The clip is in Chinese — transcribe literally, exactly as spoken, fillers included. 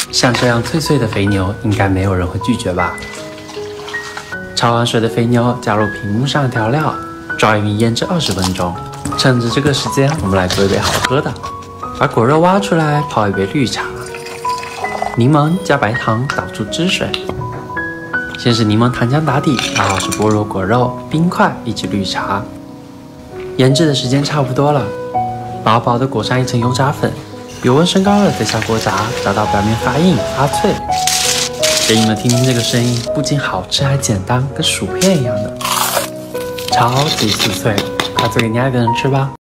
像这样脆脆的肥牛，应该没有人会拒绝吧？焯完水的肥牛加入屏幕上的调料，抓匀腌制二十分钟。趁着这个时间，我们来做一杯好喝的。把果肉挖出来，泡一杯绿茶，柠檬加白糖捣出汁水。先是柠檬糖浆打底，然后是菠萝果肉、冰块以及绿茶。腌制的时间差不多了，薄薄的裹上一层油炸粉，油温升高了再下锅炸，炸到表面发硬发脆。给你们听听这个声音，不仅好吃还简单，跟薯片一样的，超级酥脆。快做给你爱的人吃吧。